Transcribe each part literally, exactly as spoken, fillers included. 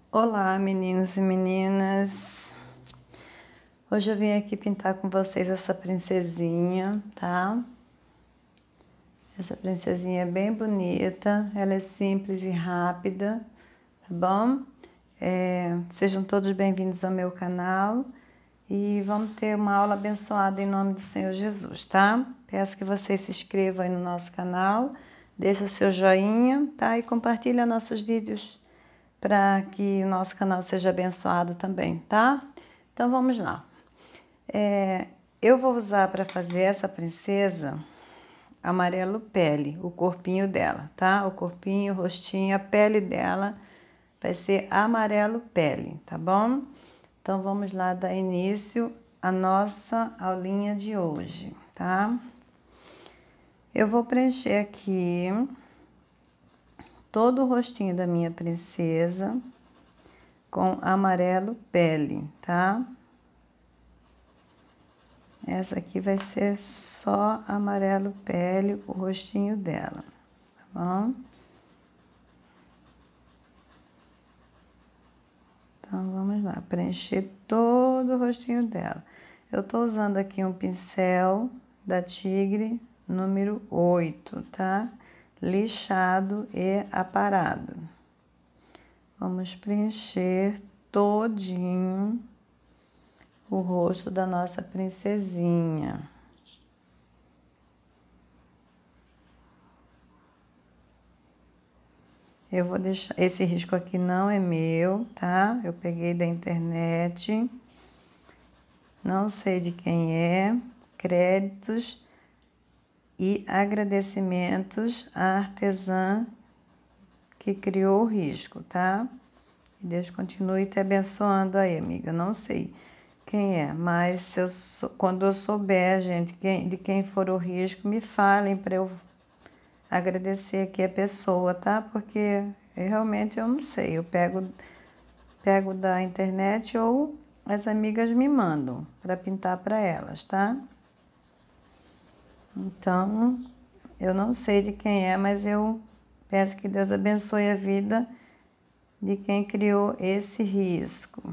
Olá, meninos e meninas. Hoje eu vim aqui pintar com vocês essa princesinha, tá? Essa princesinha é bem bonita, ela é simples e rápida, tá bom? É, sejam todos bem-vindos ao meu canal e vamos ter uma aula abençoada em nome do Senhor Jesus, tá? Peço que vocês se inscrevam aí no nosso canal, deixem o seu joinha, tá? E compartilhem nossos vídeos para que o nosso canal seja abençoado também, tá? Então vamos lá. É, eu vou usar para fazer essa princesa amarelo pele, o corpinho dela, tá? O corpinho, o rostinho, a pele dela vai ser amarelo pele, tá bom? Então vamos lá dar início à nossa aulinha de hoje, tá? Eu vou preencher aqui todo o rostinho da minha princesa com amarelo pele, tá? Essa aqui vai ser só amarelo pele, o rostinho dela, tá bom? Então, vamos lá, preencher todo o rostinho dela. Eu tô usando aqui um pincel da Tigre número oito, tá? Lixado e aparado. Vamos preencher todinho o rosto da nossa princesinha. Eu vou deixar, esse risco aqui não é meu, tá? Eu peguei da internet, não sei de quem é, créditos e agradecimentos à artesã que criou o risco, tá? Que Deus continue te abençoando aí, amiga, não sei quem é, mas se eu sou, quando eu souber, gente, quem, de quem for o risco, me falem para eu agradecer aqui a pessoa, tá? Porque eu, realmente eu não sei, eu pego, pego da internet ou as amigas me mandam para pintar para elas, tá? Então, eu não sei de quem é, mas eu peço que Deus abençoe a vida de quem criou esse risco.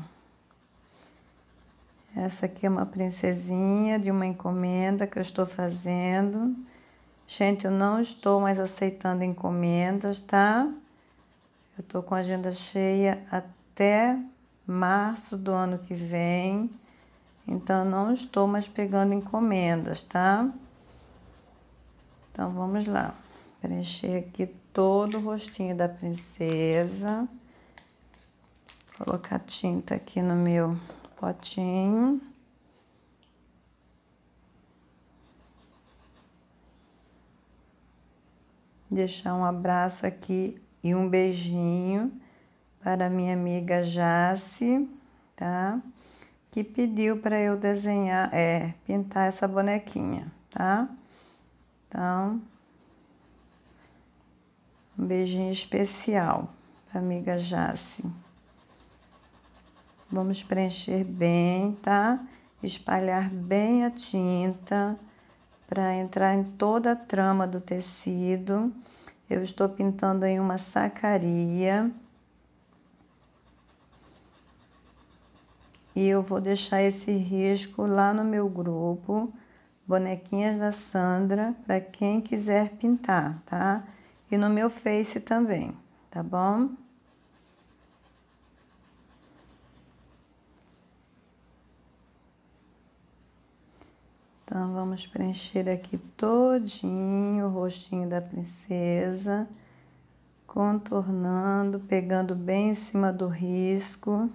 Essa aqui é uma princesinha de uma encomenda que eu estou fazendo. Gente, eu não estou mais aceitando encomendas, tá? Eu tô com a agenda cheia até março do ano que vem. Então, eu não estou mais pegando encomendas, tá? Então, vamos lá. Preencher aqui todo o rostinho da princesa. Colocar tinta aqui no meu potinho. Deixar um abraço aqui e um beijinho para minha amiga Jace, tá? Que pediu para eu desenhar, é, pintar essa bonequinha, tá? Então, um beijinho especial para amiga Jace. Vamos preencher bem, tá? Espalhar bem a tinta para entrar em toda a trama do tecido. Eu estou pintando em uma sacaria. E eu vou deixar esse risco lá no meu grupo, Bonequinhas da Sandra, para quem quiser pintar, tá? E no meu Face também, tá bom? Então, vamos preencher aqui todinho o rostinho da princesa, contornando, pegando bem em cima do risco.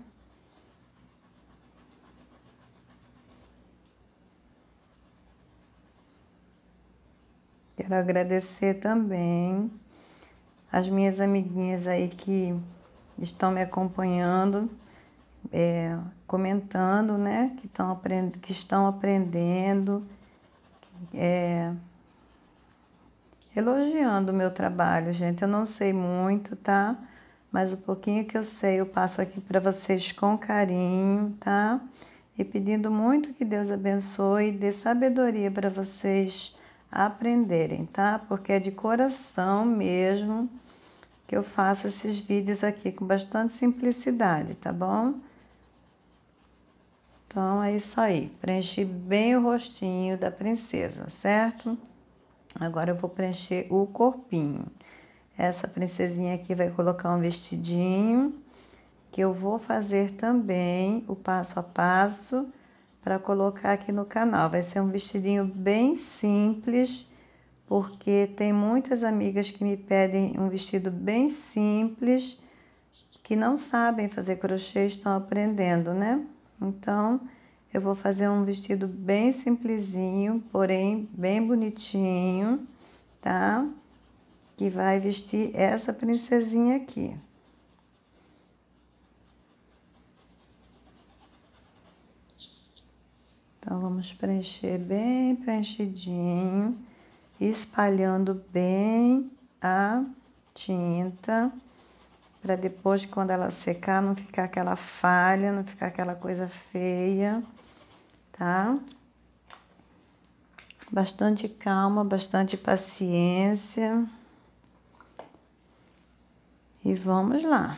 Quero agradecer também as minhas amiguinhas aí que estão me acompanhando, é, comentando, né, que, tão aprend que estão aprendendo, é, elogiando o meu trabalho, gente. Eu não sei muito, tá? Mas o pouquinho que eu sei eu passo aqui para vocês com carinho, tá? E pedindo muito que Deus abençoe e dê sabedoria para vocês aprenderem, tá? Porque é de coração mesmo que eu faço esses vídeos aqui com bastante simplicidade, tá bom? Então, é isso aí. Preenchi bem o rostinho da princesa, certo? Agora eu vou preencher o corpinho. Essa princesinha aqui vai colocar um vestidinho, que eu vou fazer também o passo a passo para colocar aqui no canal. Vai ser um vestidinho bem simples, porque tem muitas amigas que me pedem um vestido bem simples, que não sabem fazer crochê, estão aprendendo, né? Então, eu vou fazer um vestido bem simplesinho, porém bem bonitinho, tá? Que vai vestir essa princesinha aqui. Então, vamos preencher bem preenchidinho, espalhando bem a tinta, para depois, quando ela secar, não ficar aquela falha, não ficar aquela coisa feia, tá? Bastante calma, bastante paciência. E vamos lá.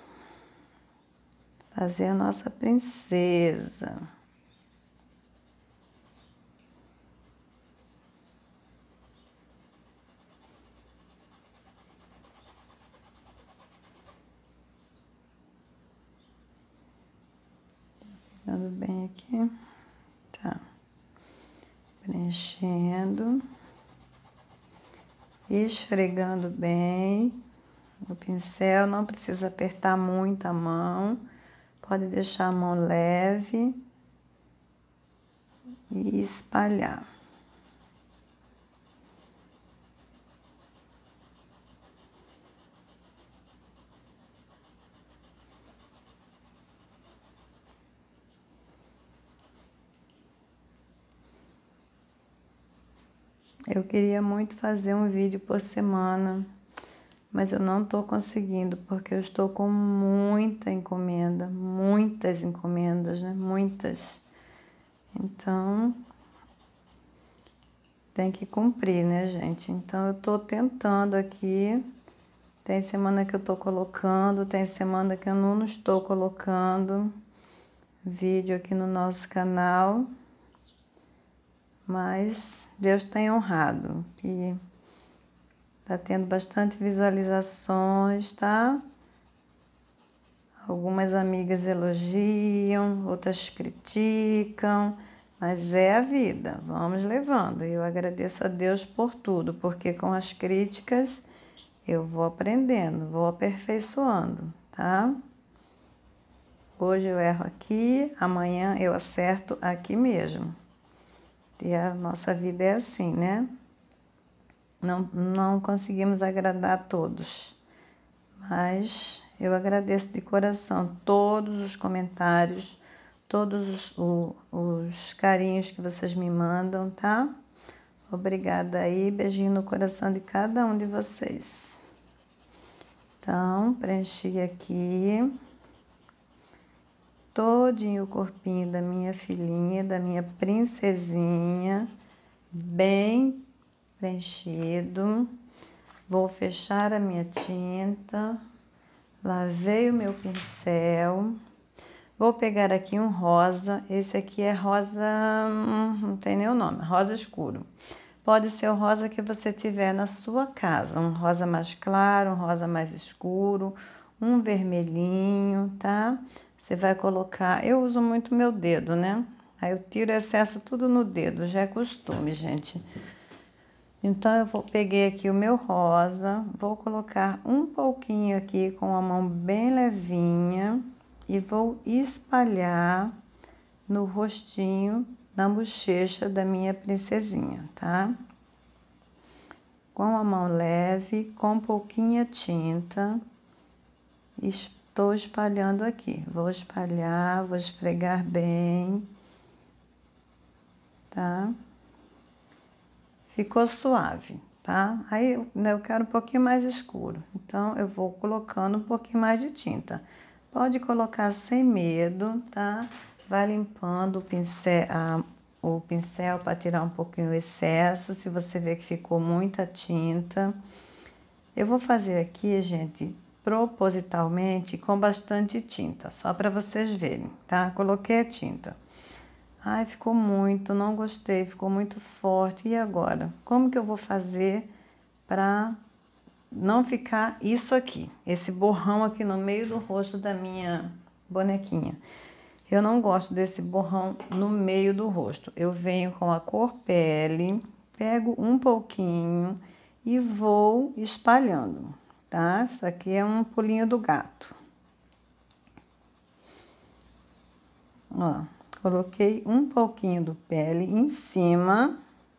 Fazer a nossa princesa. Pegando bem aqui. Tá. Preenchendo. Esfregando bem o pincel. Não precisa apertar muito a mão. Pode deixar a mão leve. E espalhar. Eu queria muito fazer um vídeo por semana, mas eu não estou conseguindo, porque eu estou com muita encomenda, muitas encomendas, né? Muitas. Então, tem que cumprir, né, gente? Então, eu estou tentando aqui. Tem semana que eu estou colocando, tem semana que eu não estou colocando vídeo aqui no nosso canal. Mas Deus tem honrado, que tá tendo bastante visualizações, tá? Algumas amigas elogiam, outras criticam, mas é a vida, vamos levando. Eu agradeço a Deus por tudo, porque com as críticas eu vou aprendendo, vou aperfeiçoando, tá? Hoje eu erro aqui, amanhã eu acerto aqui mesmo. E a nossa vida é assim, né? Não, não conseguimos agradar a todos, mas eu agradeço de coração todos os comentários, todos os, o, os carinhos que vocês me mandam, tá? Obrigada aí, beijinho no coração de cada um de vocês. Então, preenchi aqui todinho o corpinho da minha filhinha, da minha princesinha, bem preenchido. Vou fechar a minha tinta, lavei o meu pincel. Vou pegar aqui um rosa, esse aqui é rosa, não tem nem o nome, rosa escuro. Pode ser o rosa que você tiver na sua casa, um rosa mais claro, um rosa mais escuro, um vermelhinho, tá? Você vai colocar, eu uso muito meu dedo, né? Aí eu tiro o excesso tudo no dedo, já é costume, gente. Então, eu vou, peguei aqui o meu rosa, vou colocar um pouquinho aqui com a mão bem levinha e vou espalhar no rostinho, na bochecha da minha princesinha, tá? Com a mão leve, com pouquinha tinta, estou espalhando aqui. Vou espalhar, vou esfregar bem, tá? Ficou suave, tá? Aí eu, né, eu quero um pouquinho mais escuro, então eu vou colocando um pouquinho mais de tinta. Pode colocar sem medo, tá? Vai limpando o pincel, a, o pincel para tirar um pouquinho o excesso, se você vê que ficou muita tinta. Eu vou fazer aqui, gente, propositalmente com bastante tinta, só para vocês verem, tá? Coloquei a tinta. Ai, ficou muito, não gostei, ficou muito forte. E agora? Como que eu vou fazer para não ficar isso aqui, esse borrão aqui no meio do rosto da minha bonequinha? Eu não gosto desse borrão no meio do rosto. Eu venho com a cor pele, pego um pouquinho e vou espalhando, tá? Isso aqui é um pulinho do gato. Ó, coloquei um pouquinho do pele em cima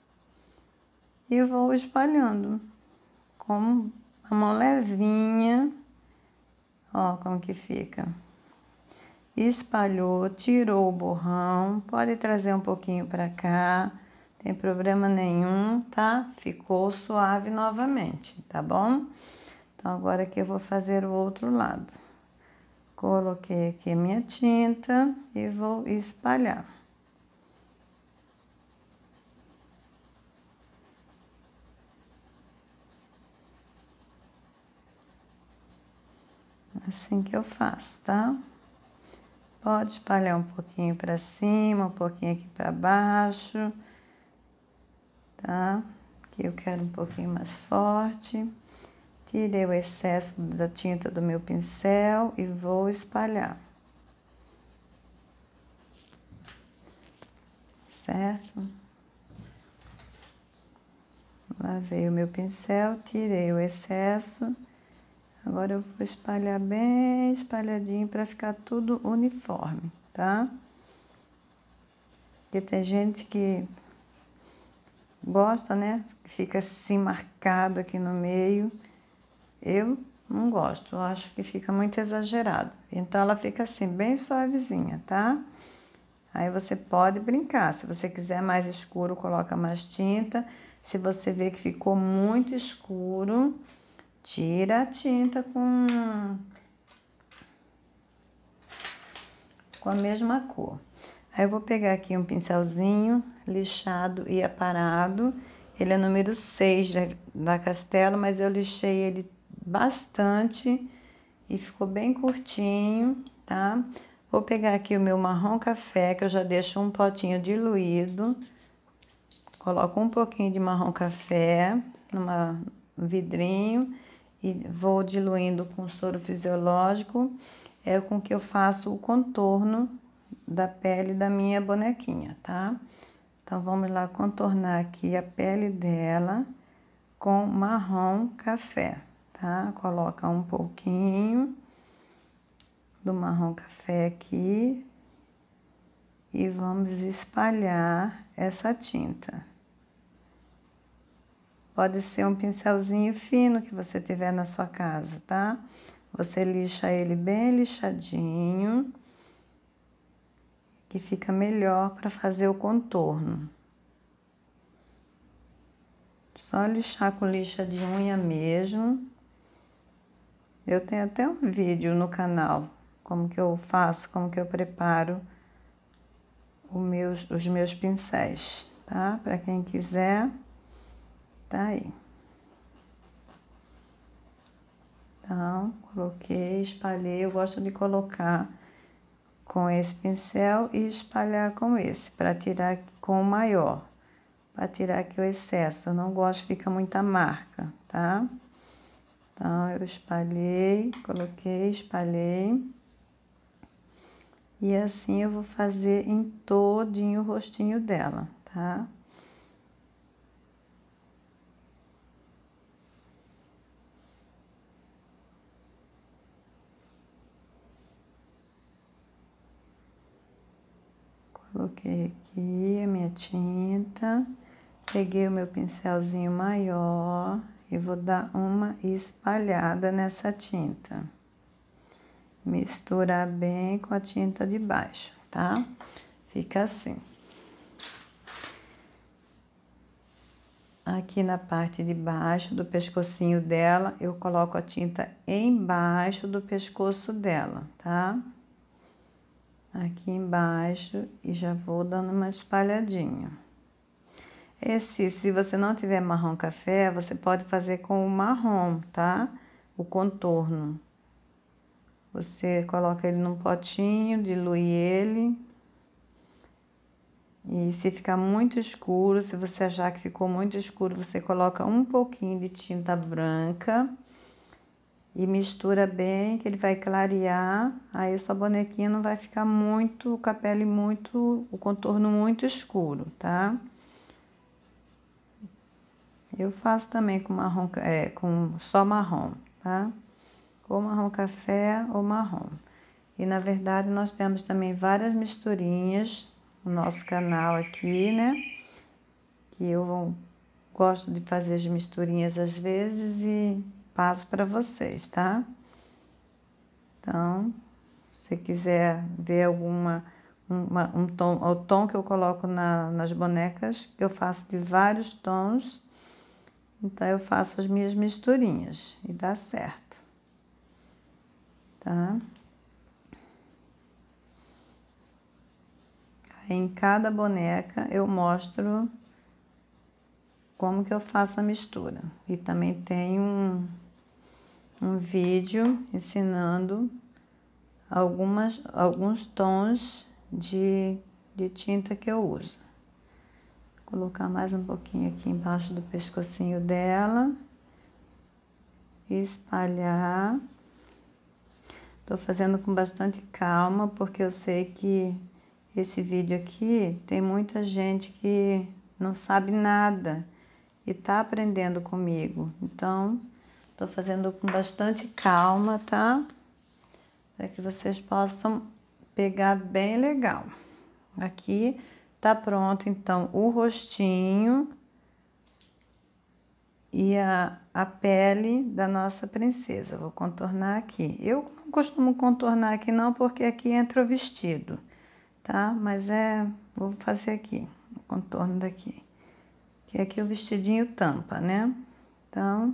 e vou espalhando com a mão levinha. Ó, como que fica. Espalhou, tirou o borrão, pode trazer um pouquinho para cá, tem problema nenhum, tá? Ficou suave novamente, tá bom? Então, agora aqui eu vou fazer o outro lado. Coloquei aqui a minha tinta e vou espalhar. Assim que eu faço, tá? Pode espalhar um pouquinho para cima, um pouquinho aqui para baixo, tá? Aqui eu quero um pouquinho mais forte. Tirei o excesso da tinta do meu pincel e vou espalhar. Certo? Lavei o meu pincel, tirei o excesso. Agora eu vou espalhar bem espalhadinho para ficar tudo uniforme, tá? Porque tem gente que gosta, né? Fica assim marcado aqui no meio. Eu não gosto, eu acho que fica muito exagerado. Então, ela fica assim, bem suavezinha, tá? Aí você pode brincar. Se você quiser mais escuro, coloca mais tinta. Se você vê que ficou muito escuro, tira a tinta com, com a mesma cor. Aí eu vou pegar aqui um pincelzinho lixado e aparado. Ele é número seis da, da Castelo, mas eu lixei ele bastante e ficou bem curtinho, tá? Vou pegar aqui o meu marrom café, que eu já deixo um potinho diluído. Coloco um pouquinho de marrom café numa, num vidrinho e vou diluindo com soro fisiológico. É com que eu faço o contorno da pele da minha bonequinha, tá? Então, vamos lá contornar aqui a pele dela com marrom café, tá? Coloca um pouquinho do marrom café aqui e vamos espalhar essa tinta. Pode ser um pincelzinho fino que você tiver na sua casa, tá? Você lixa ele bem lixadinho, que fica melhor para fazer o contorno. Só lixar com lixa de unha mesmo. Eu tenho até um vídeo no canal, como que eu faço, como que eu preparo os meus, os meus pincéis, tá? Para quem quiser, tá aí. Então, coloquei, espalhei. Eu gosto de colocar com esse pincel e espalhar com esse, para tirar com o maior, para tirar aqui o excesso. Eu não gosto, fica muita marca, tá? Então, eu espalhei, coloquei, espalhei. E assim eu vou fazer em todinho o rostinho dela, tá? Coloquei aqui a minha tinta, peguei o meu pincelzinho maior e vou dar uma espalhada nessa tinta. Misturar bem com a tinta de baixo, tá? Fica assim. Aqui na parte de baixo do pescocinho dela, eu coloco a tinta embaixo do pescoço dela, tá? Aqui embaixo e já vou dando uma espalhadinha. Esse, se você não tiver marrom café, você pode fazer com o marrom, tá? O contorno. Você coloca ele num potinho, dilui ele. E se ficar muito escuro, se você achar que ficou muito escuro, você coloca um pouquinho de tinta branca e mistura bem, que ele vai clarear. Aí sua bonequinha não vai ficar muito, com a pele muito, o contorno muito escuro, tá? Eu faço também com marrom, é, com só marrom, tá? Ou marrom café ou marrom. E na verdade nós temos também várias misturinhas no nosso canal aqui, né? Que eu gosto de fazer as misturinhas às vezes e passo para vocês, tá? Então, se quiser ver alguma uma, um tom, o tom que eu coloco na, nas bonecas, que eu faço de vários tons, então eu faço as minhas misturinhas e dá certo, tá? Aí, em cada boneca eu mostro como que eu faço a mistura. E também tem um, um vídeo ensinando algumas, alguns tons de, de tinta que eu uso. Vou colocar mais um pouquinho aqui embaixo do pescocinho dela. Espalhar. Tô fazendo com bastante calma, porque eu sei que esse vídeo aqui tem muita gente que não sabe nada e tá aprendendo comigo. Então, tô fazendo com bastante calma, tá? Para que vocês possam pegar bem legal. Aqui tá pronto, então, o rostinho e a, a pele da nossa princesa. Vou contornar aqui. Eu não costumo contornar aqui não, porque aqui entra o vestido, tá? Mas é, vou fazer aqui, o contorno daqui. Que aqui o vestidinho tampa, né? Então,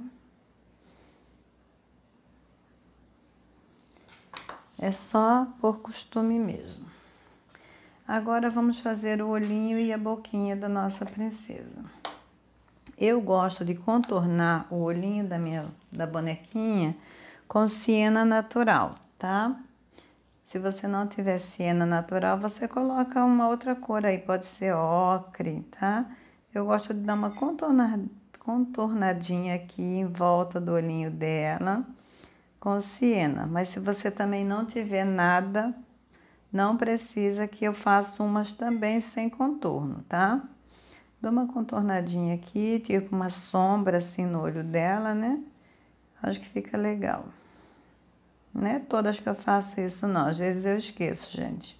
é só por costume mesmo. Agora vamos fazer o olhinho e a boquinha da nossa princesa. Eu gosto de contornar o olhinho da minha da bonequinha com siena natural, tá? Se você não tiver siena natural, você coloca uma outra cor aí, pode ser ocre, tá? Eu gosto de dar uma contorna, contornadinha aqui em volta do olhinho dela com siena, mas se você também não tiver nada, não precisa que eu faça umas também sem contorno, tá? Dou uma contornadinha aqui, tipo uma sombra assim no olho dela, né? Acho que fica legal. Não é todas que eu faço isso, não. Às vezes eu esqueço, gente.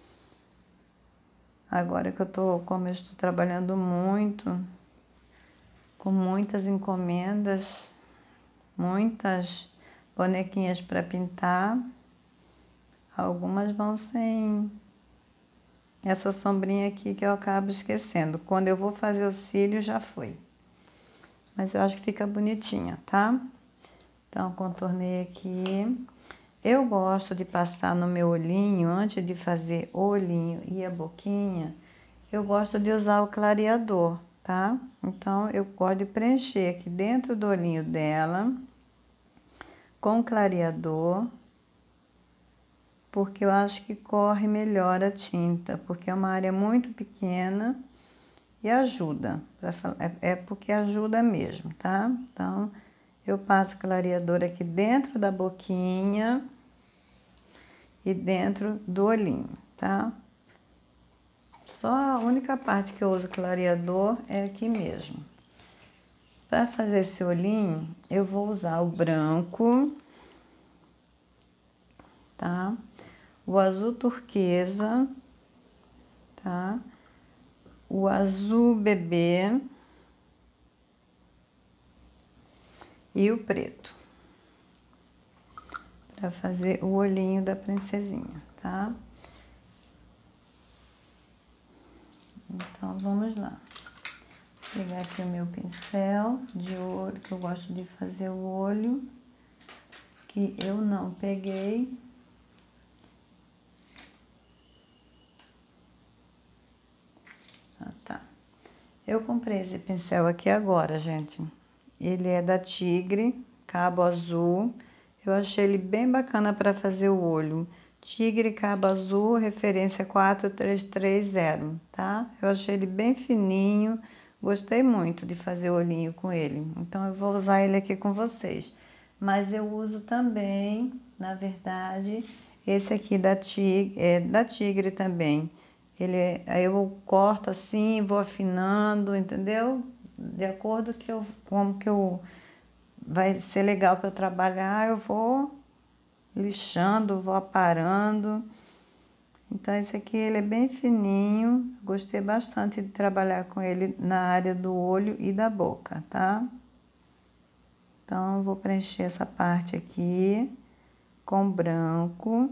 Agora que eu tô, como eu estou trabalhando muito, com muitas encomendas, muitas bonequinhas para pintar, algumas vão sem essa sombrinha aqui que eu acabo esquecendo. Quando eu vou fazer o cílio, já foi. Mas eu acho que fica bonitinha, tá? Então, contornei aqui. Eu gosto de passar no meu olhinho, antes de fazer o olhinho e a boquinha, eu gosto de usar o clareador, tá? Então, eu gosto de preencher aqui dentro do olhinho dela com clareador, porque eu acho que corre melhor a tinta, porque é uma área muito pequena e ajuda, é porque ajuda mesmo, tá? Então, eu passo clareador aqui dentro da boquinha e dentro do olhinho, tá? Só a única parte que eu uso clareador é aqui mesmo. Para fazer esse olhinho, eu vou usar o branco, tá? O azul turquesa, tá? O azul bebê e o preto. Para fazer o olhinho da princesinha, tá? Então, vamos lá. Vou pegar aqui o meu pincel de olho, que eu gosto de fazer o olho, que eu não peguei. Ah, tá. Eu comprei esse pincel aqui agora, gente. Ele é da Tigre, cabo azul. Eu achei ele bem bacana para fazer o olho. Tigre cabo azul, referência quatro três três zero, tá? Eu achei ele bem fininho. Gostei muito de fazer o olhinho com ele. Então, eu vou usar ele aqui com vocês. Mas eu uso também, na verdade, esse aqui da Tigre, é da Tigre também. Ele é, aí eu corto assim, vou afinando, entendeu? De acordo que eu, como que eu vai ser legal para eu trabalhar, eu vou lixando, vou aparando. Então esse aqui ele é bem fininho, gostei bastante de trabalhar com ele na área do olho e da boca, tá? Então eu vou preencher essa parte aqui com branco.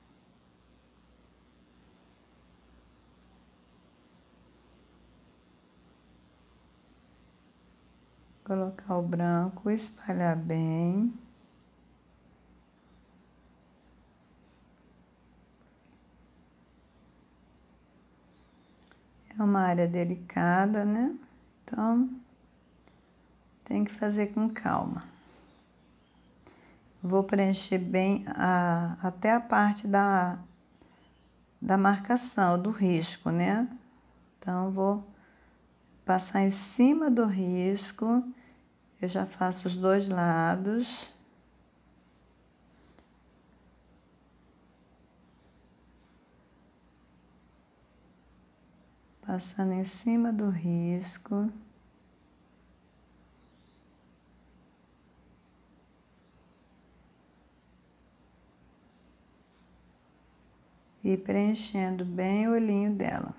Colocar o branco, espalhar bem. É uma área delicada, né? Então, tem que fazer com calma. Vou preencher bem a, até a parte da, da marcação, do risco, né? Então, vou passar em cima do risco. Eu já faço os dois lados. Passando em cima do risco. E preenchendo bem o olhinho dela.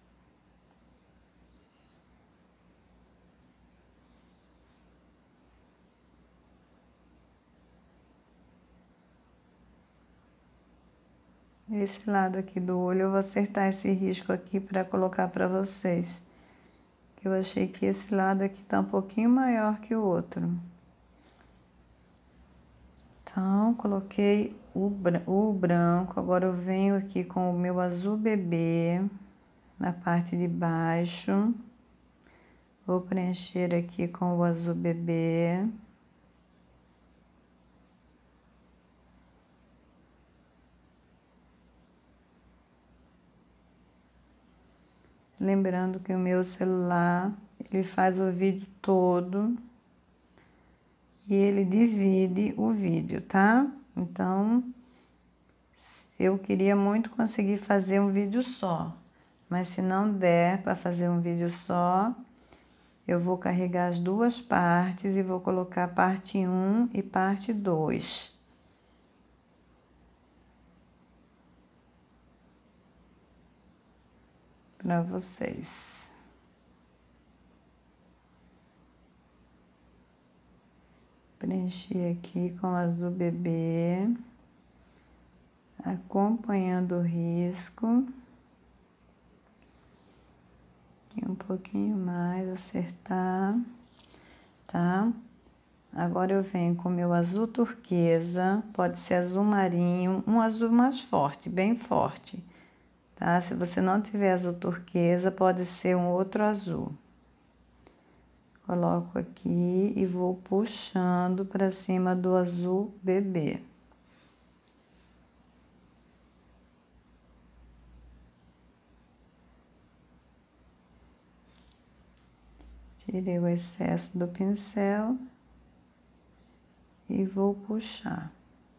Esse lado aqui do olho, eu vou acertar esse risco aqui para colocar para vocês. Eu achei que esse lado aqui tá um pouquinho maior que o outro. Então, coloquei o, bran o branco, agora eu venho aqui com o meu azul bebê na parte de baixo. Vou preencher aqui com o azul bebê. Lembrando que o meu celular, ele faz o vídeo todo e ele divide o vídeo, tá? Então, eu queria muito conseguir fazer um vídeo só, mas se não der para fazer um vídeo só, eu vou carregar as duas partes e vou colocar parte um e parte dois. Para vocês. Preenchi aqui com azul bebê, acompanhando o risco. E um pouquinho mais, acertar, tá? Agora eu venho com o meu azul turquesa, pode ser azul marinho, um azul mais forte, bem forte, tá? Se você não tiver azul turquesa, pode ser um outro azul. Coloco aqui e vou puxando para cima do azul bebê. Tirei o excesso do pincel e vou puxar.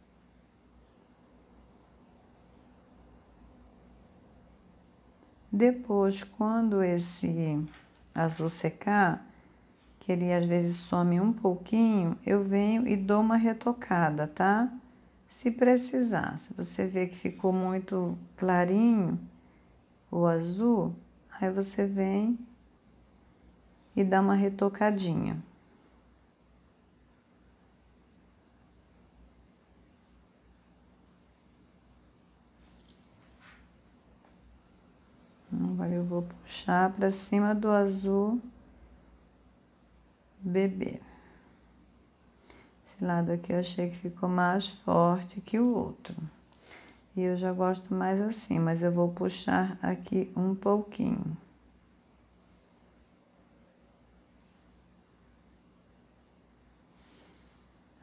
Depois, quando esse azul secar, que ele às vezes some um pouquinho, eu venho e dou uma retocada, tá? Se precisar, se você ver que ficou muito clarinho o azul, aí você vem e dá uma retocadinha. Agora eu vou puxar para cima do azul bebê. Esse lado aqui eu achei que ficou mais forte que o outro. E eu já gosto mais assim, mas eu vou puxar aqui um pouquinho.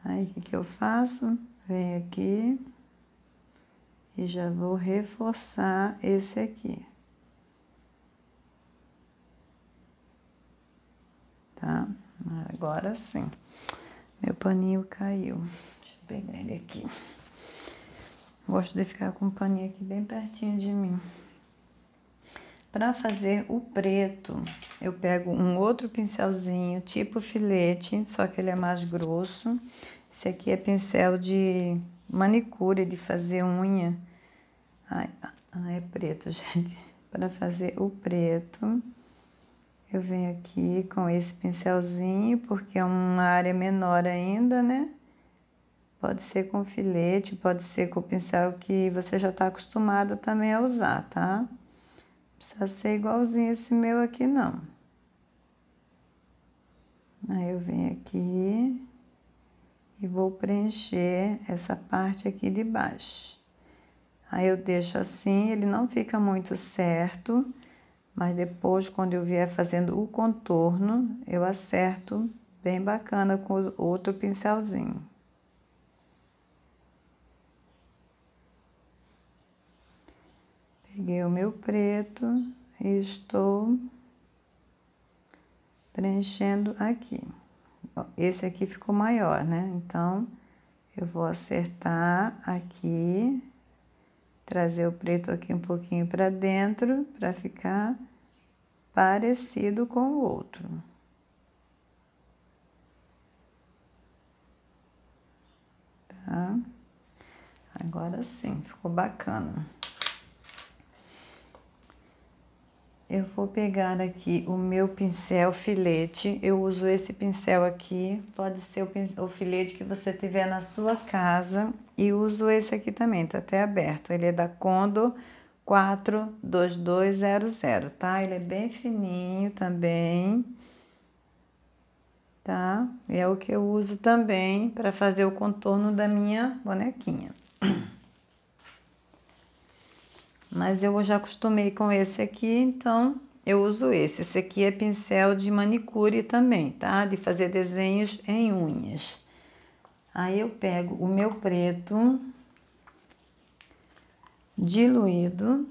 Aí, o que que eu faço? Venho aqui e já vou reforçar esse aqui. Tá? Agora sim. Meu paninho caiu. Deixa eu pegar ele aqui. Gosto de ficar com o paninho aqui bem pertinho de mim. Para fazer o preto, eu pego um outro pincelzinho, tipo filete, só que ele é mais grosso. Esse aqui é pincel de manicure, de fazer unha. Ai, ai é preto, gente. Para fazer o preto, eu venho aqui com esse pincelzinho, porque é uma área menor ainda, né? Pode ser com filete, pode ser com o pincel que você já está acostumada também a usar, tá? Precisa ser igualzinho esse meu aqui, não. Aí eu venho aqui e vou preencher essa parte aqui de baixo. Aí eu deixo assim, ele não fica muito certo, mas depois, quando eu vier fazendo o contorno, eu acerto bem bacana com outro pincelzinho. Peguei o meu preto e estou preenchendo aqui. Esse aqui ficou maior, né? Então, eu vou acertar aqui, trazer o preto aqui um pouquinho para dentro, para ficar parecido com o outro. Tá? Agora sim, ficou bacana. Eu vou pegar aqui o meu pincel filete, eu uso esse pincel aqui, pode ser o, pincel, o filete que você tiver na sua casa, e uso esse aqui também, tá até aberto, ele é da Condor quatro dois dois zero zero, tá? Ele é bem fininho também, tá? É o que eu uso também para fazer o contorno da minha bonequinha. Mas eu já acostumei com esse aqui, então eu uso esse. Esse aqui é pincel de manicure também, tá? De fazer desenhos em unhas. Aí eu pego o meu preto diluído.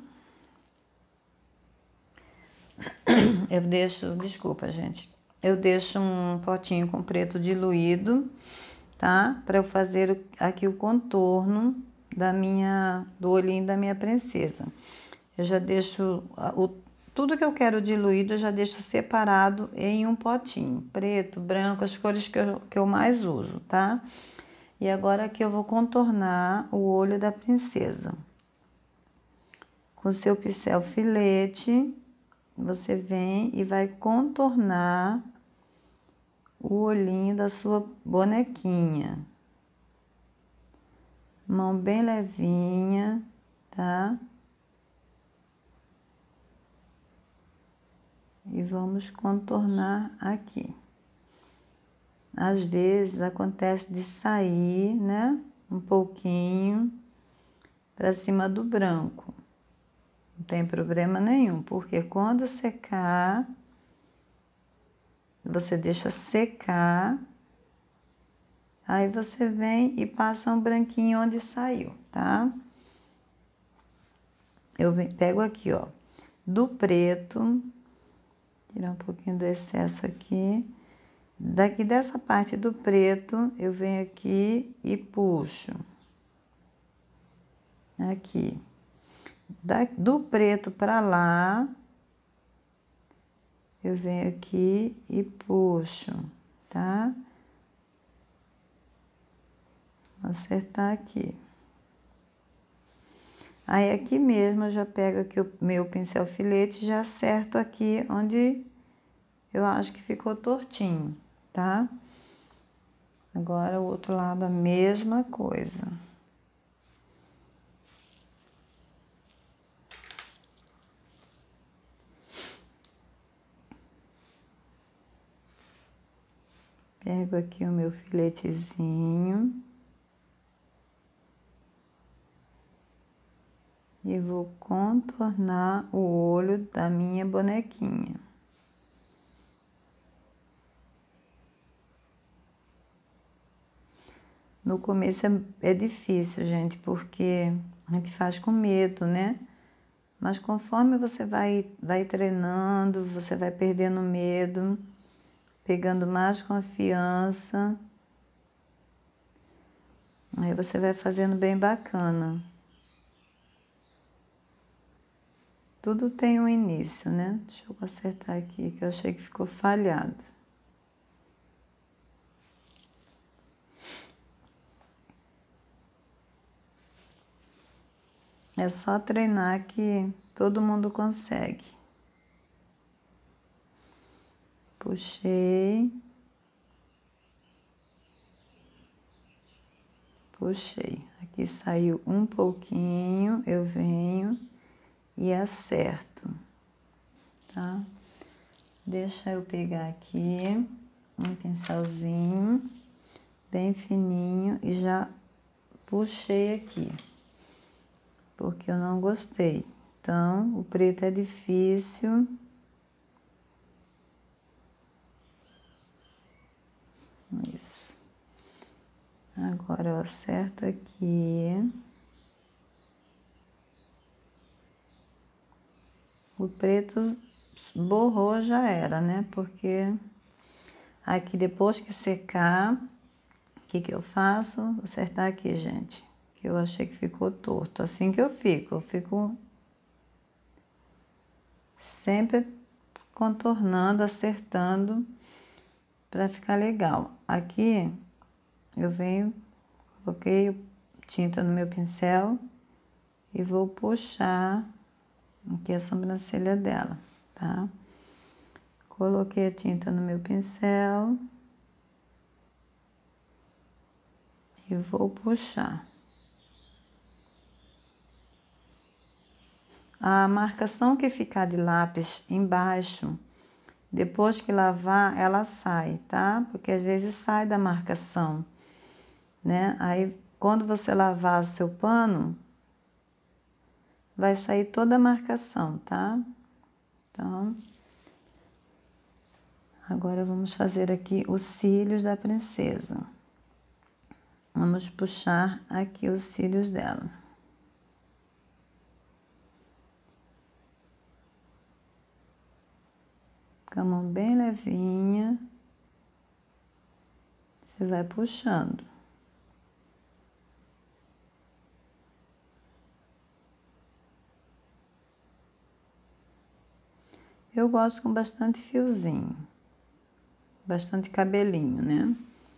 Eu deixo, desculpa, gente. Eu deixo um potinho com preto diluído, tá? Para eu fazer aqui o contorno da minha, do olhinho da minha princesa. Eu já deixo o, tudo que eu quero diluído, eu já deixo separado em um potinho. Preto, branco, as cores que eu, que eu mais uso, tá? E agora aqui eu vou contornar o olho da princesa. Com o seu pincel filete, você vem e vai contornar o olhinho da sua bonequinha. Mão bem levinha, tá? E vamos contornar aqui. Às vezes acontece de sair, né? Um pouquinho para cima do branco. Não tem problema nenhum, porque quando secar, você deixa secar, aí você vem e passa um branquinho onde saiu, tá? Eu pego aqui, ó, do preto, tirar um pouquinho do excesso aqui. Daqui dessa parte do preto, eu venho aqui e puxo. Aqui. Da, do preto para lá, eu venho aqui e puxo, tá? Vou acertar aqui. Aí, aqui mesmo, eu já pego aqui o meu pincel filete e já acerto aqui onde eu acho que ficou tortinho, tá? Agora, o outro lado, a mesma coisa. Pego aqui o meu filetezinho. E vou contornar o olho da minha bonequinha. No começo é, é difícil, gente, porque a gente faz com medo, né? Mas conforme você vai, vai treinando, você vai perdendo medo, pegando mais confiança, aí você vai fazendo bem bacana. Tudo tem um início, né? Deixa eu acertar aqui, que eu achei que ficou falhado. É só treinar que todo mundo consegue. Puxei. Puxei. Aqui saiu um pouquinho, eu venho e acerto, tá? Deixa eu pegar aqui um pincelzinho bem fininho e já puxei aqui, porque eu não gostei. Então, o preto é difícil. Isso. Agora eu acerto aqui. O preto borrou, já era, né? Porque aqui depois que secar, o que que eu faço? Vou acertar aqui, gente. Que eu achei que ficou torto. Assim que eu fico, eu fico sempre contornando, acertando para ficar legal. Aqui eu venho, coloquei tinta no meu pincel e vou puxar aqui a sobrancelha dela, tá? Coloquei a tinta no meu pincel e vou puxar. A marcação que ficar de lápis embaixo, depois que lavar, ela sai, tá? Porque às vezes sai da marcação, né? Aí, quando você lavar o seu pano, vai sair toda a marcação, tá? Então, agora vamos fazer aqui os cílios da princesa. Vamos puxar aqui os cílios dela. Com a mão bem levinha, você vai puxando. Eu gosto com bastante fiozinho, bastante cabelinho, né?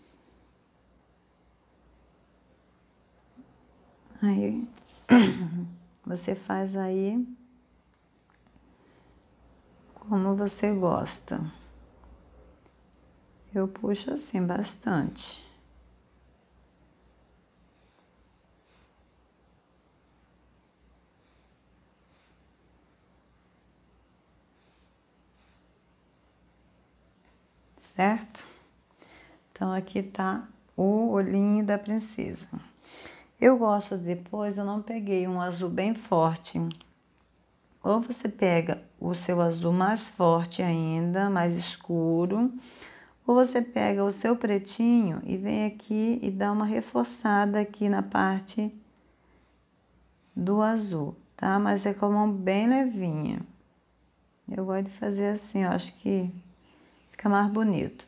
Aí, você faz aí como você gosta. Eu puxo assim bastante. Certo? Então, aqui tá o olhinho da princesa. Eu gosto depois, eu não peguei um azul bem forte. Ou você pega o seu azul mais forte ainda, mais escuro, ou você pega o seu pretinho e vem aqui e dá uma reforçada aqui na parte do azul, tá? Mas é com a mão bem levinha. Eu gosto de fazer assim, eu acho que fica mais bonito.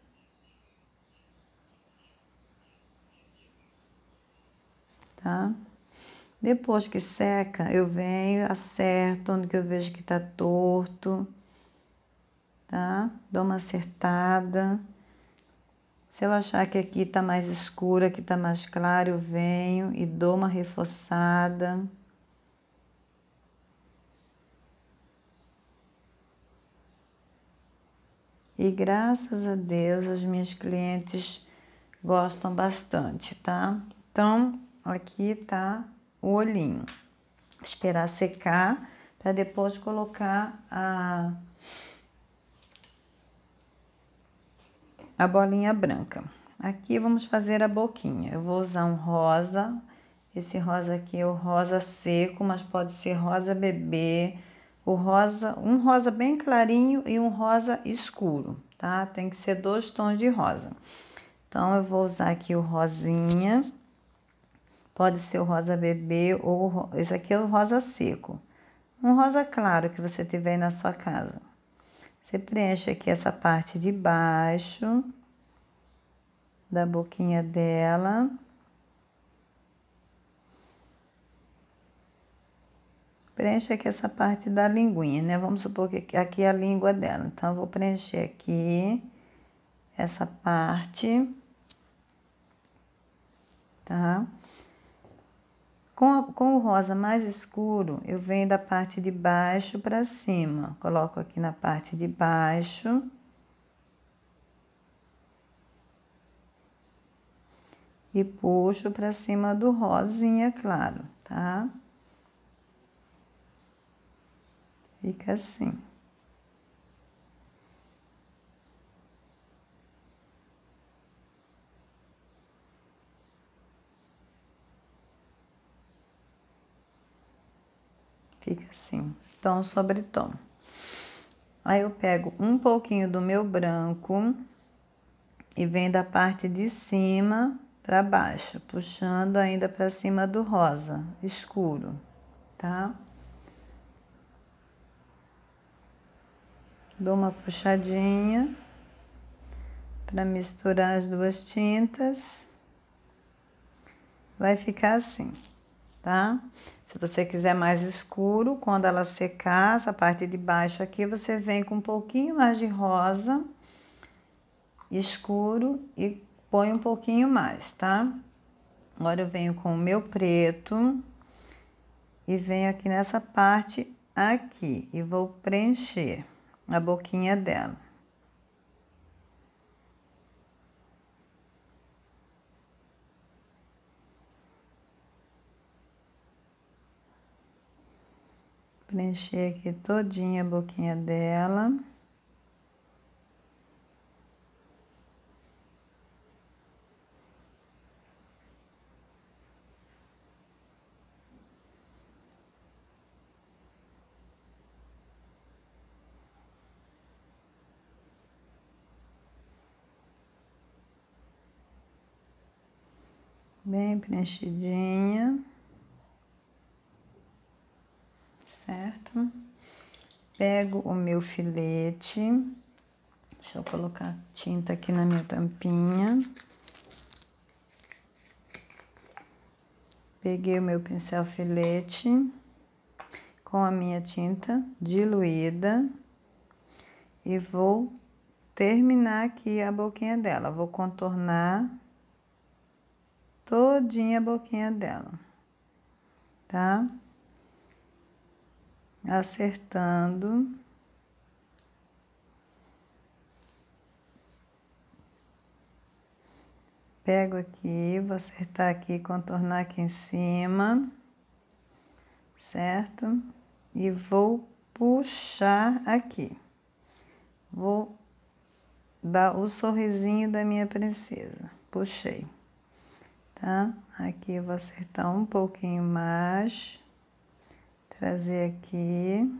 Tá? Depois que seca, eu venho, acerto onde que eu vejo que tá torto, tá? Dou uma acertada. Se eu achar que aqui tá mais escuro, aqui tá mais claro, eu venho e dou uma reforçada. E graças a Deus, as minhas clientes gostam bastante, tá? Então, aqui tá o olhinho. Esperar secar para depois colocar a, a bolinha branca. Aqui vamos fazer a boquinha. Eu vou usar um rosa. Esse rosa aqui é o rosa seco, mas pode ser rosa bebê. O rosa, um rosa bem clarinho e um rosa escuro, tá? Tem que ser dois tons de rosa. Então, eu vou usar aqui o rosinha. Pode ser o rosa bebê ou esse aqui é o rosa seco. Um rosa claro que você tiver aí na sua casa. Você preenche aqui essa parte de baixo da boquinha dela. Preenche aqui essa parte da linguinha, né? Vamos supor que aqui é a língua dela. Então, eu vou preencher aqui essa parte, tá? Com, a, com o rosa mais escuro, eu venho da parte de baixo para cima. Coloco aqui na parte de baixo. E puxo para cima do rosinha claro, tá? Fica assim. Fica assim, tom sobre tom. Aí eu pego um pouquinho do meu branco e venho da parte de cima para baixo, puxando ainda para cima do rosa escuro, tá? Dou uma puxadinha para misturar as duas tintas. Vai ficar assim, tá? Se você quiser mais escuro, quando ela secar, essa parte de baixo aqui, você vem com um pouquinho mais de rosa escuro e põe um pouquinho mais, tá? Agora eu venho com o meu preto e venho aqui nessa parte aqui e vou preencher a boquinha dela. Preencher aqui todinha a boquinha dela. Bem preenchidinha. Certo? Pego o meu filete. Deixa eu colocar tinta aqui na minha tampinha. Peguei o meu pincel filete com a minha tinta diluída e vou terminar aqui a boquinha dela. Vou contornar todinha a boquinha dela, tá? Acertando. Pego aqui, vou acertar aqui, contornar aqui em cima, certo? E vou puxar aqui. Vou dar o sorrisinho da minha princesa. Puxei, tá? Aqui eu vou acertar um pouquinho mais. Trazer aqui.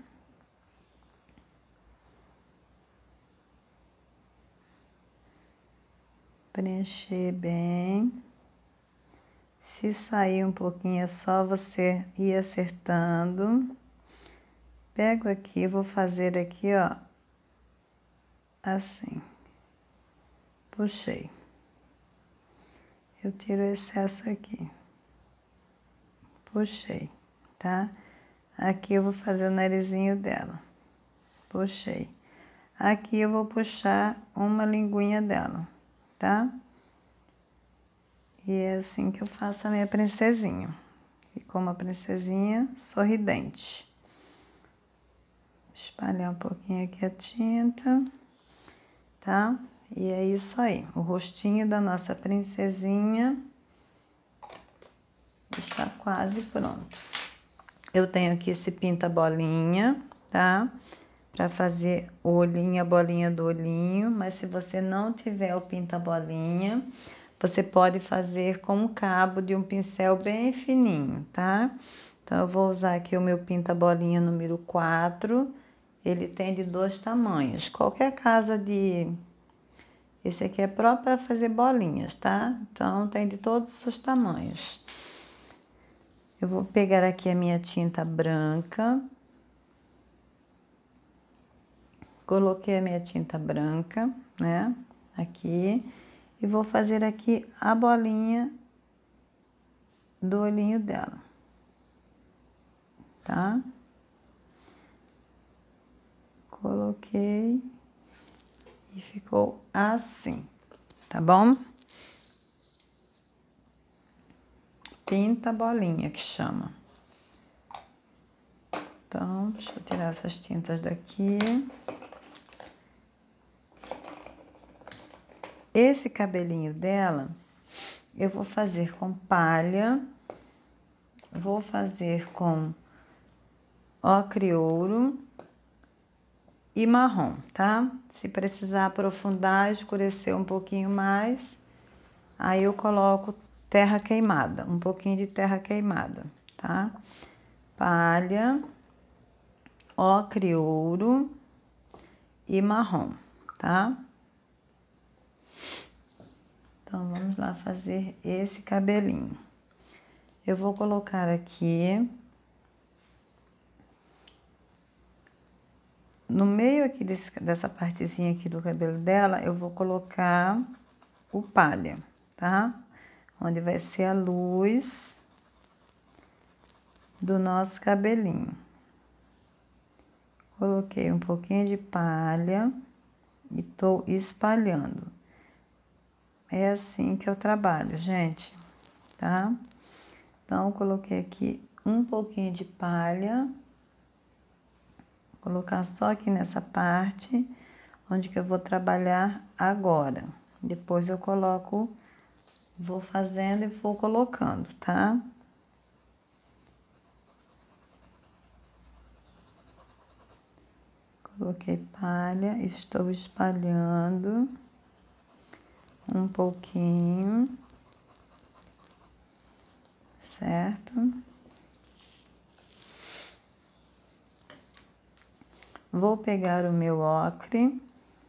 Preencher bem. Se sair um pouquinho, é só você ir acertando. Pego aqui, vou fazer aqui, ó, assim. Puxei. Eu tiro o excesso aqui. Puxei, tá? Aqui eu vou fazer o narizinho dela. Puxei. Aqui eu vou puxar uma linguinha dela, tá? E é assim que eu faço a minha princesinha. Ficou uma princesinha sorridente. Espalhar um pouquinho aqui a tinta, tá? E é isso aí. O rostinho da nossa princesinha está quase pronto. Eu tenho aqui esse pinta-bolinha, tá? Pra fazer o olhinho, a bolinha do olhinho. Mas se você não tiver o pinta-bolinha, você pode fazer com um cabo de um pincel bem fininho, tá? Então, eu vou usar aqui o meu pinta-bolinha número quatro. Ele tem de dois tamanhos. Qualquer casa de Esse aqui é próprio para fazer bolinhas, tá? Então, tem de todos os tamanhos. Eu vou pegar aqui a minha tinta branca. Coloquei a minha tinta branca, né? Aqui. E vou fazer aqui a bolinha do olhinho dela. Tá? Coloquei. E ficou assim, tá bom? Pinta bolinha que chama. Então, deixa eu tirar essas tintas daqui. Esse cabelinho dela, eu vou fazer com palha, vou fazer com ocre ouro e marrom, tá? Se precisar aprofundar, escurecer um pouquinho mais, aí eu coloco terra queimada, um pouquinho de terra queimada, tá? Palha, ocre ouro e marrom, tá? Então, vamos lá fazer esse cabelinho. Eu vou colocar aqui, no meio aqui desse, dessa partezinha aqui do cabelo dela, eu vou colocar o palha, tá? Onde vai ser a luz do nosso cabelinho. Coloquei um pouquinho de palha e tô espalhando. É assim que eu trabalho, gente, tá? Então, coloquei aqui um pouquinho de palha. Vou colocar só aqui nessa parte, onde que eu vou trabalhar agora. Depois eu coloco, vou fazendo e vou colocando, tá? Coloquei palha, estou espalhando um pouquinho, certo? Vou pegar o meu ocre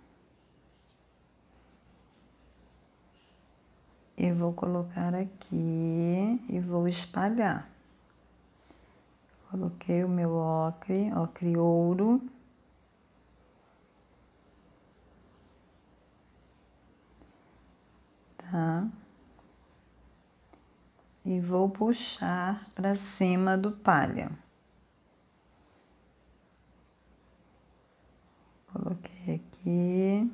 e vou colocar aqui e vou espalhar. Coloquei o meu ocre, ocre ouro. Tá? E vou puxar para cima do palha. Coloquei aqui,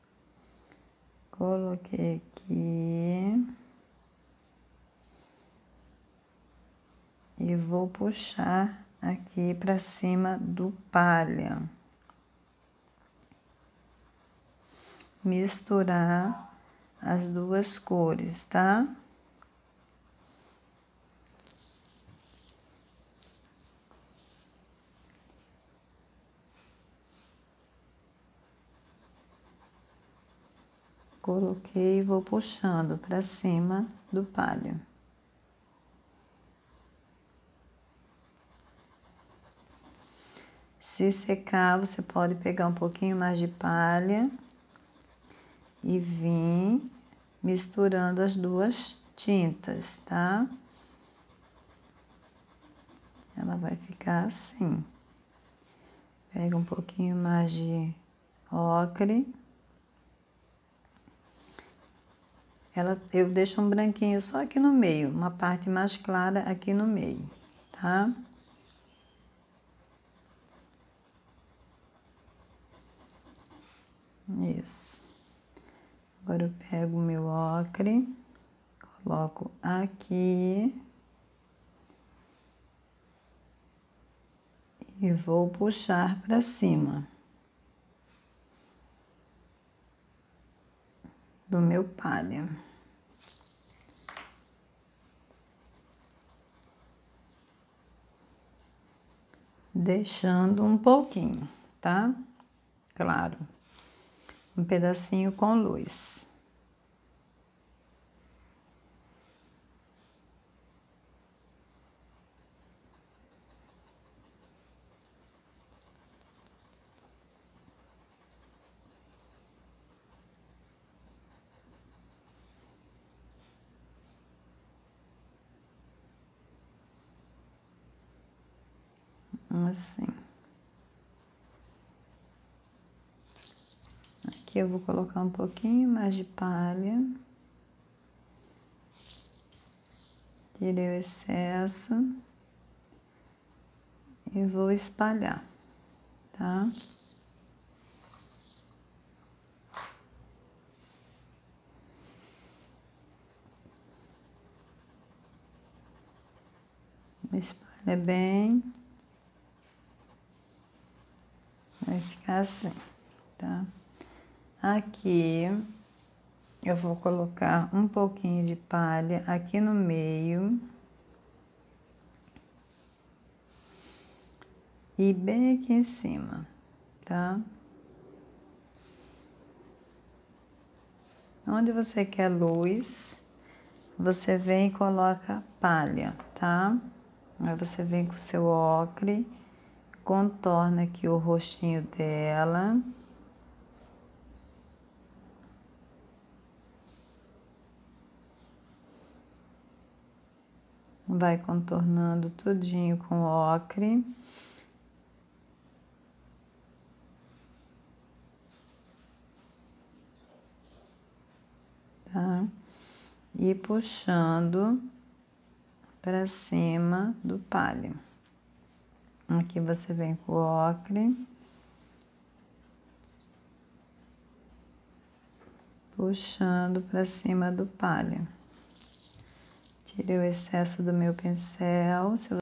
coloquei aqui e vou puxar aqui para cima do palha. Misturar as duas cores, tá? Coloquei e vou puxando para cima do palha. Se secar, você pode pegar um pouquinho mais de palha e vir misturando as duas tintas, tá? Ela vai ficar assim. Pega um pouquinho mais de ocre. Ela, eu deixo um branquinho só aqui no meio, uma parte mais clara aqui no meio, tá? Isso. Agora eu pego o meu ocre, coloco aqui e vou puxar para cima do meu palha. Deixando um pouquinho, tá? Claro. Um pedacinho com luz. Assim. Aqui eu vou colocar um pouquinho mais de palha. Tirei o excesso. E vou espalhar, tá? Espalha bem. Vai ficar assim, tá? Aqui eu vou colocar um pouquinho de palha aqui no meio. E bem aqui em cima, tá? Onde você quer luz, você vem e coloca palha, tá? Aí você vem com o seu ocre, contorna aqui o rostinho dela. Vai contornando tudinho com ocre. Tá? E puxando para cima do palha. Aqui você vem com o ocre. Puxando para cima do palha. Tirei o excesso do meu pincel. Se